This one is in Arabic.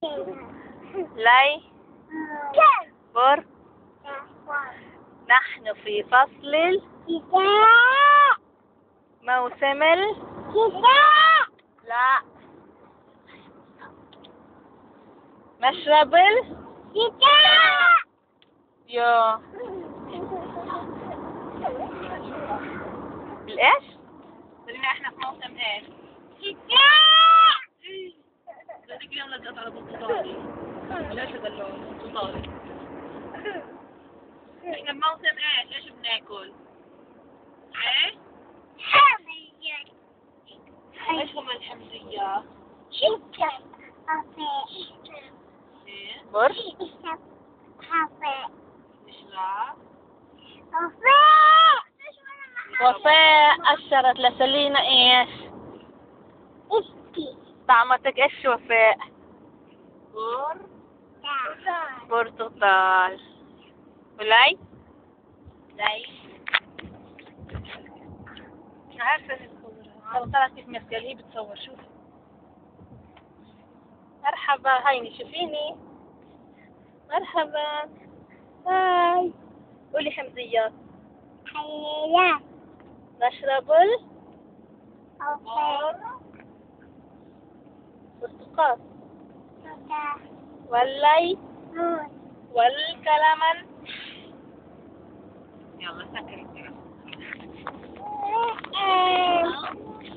لي بر. نحن في فصل موسم لا مشرب يو الايش؟ قلنا احنا في موسم ايش؟ بدك اليوم لزقت على برتقالي. ليش هذا اللون برتقالي؟ احنا بموسم ايش؟ ايش بناكل؟ ايه؟ حمزية. ايش هم الحمزية؟ شكرا. ايه؟ برش؟ وفاء أشرت لسلينا ايش؟ طعمتك ايش وفاء؟ برتقال. ولي؟ لي؟ عارفة تصورها. طلعت كيف مسكة هي بتصور. شوف. مرحبا هيني شوفيني. مرحبا. هاي. قولي حمزيات. حيوان. نشرب برتقال. واللي والكلمن. يلا سكري.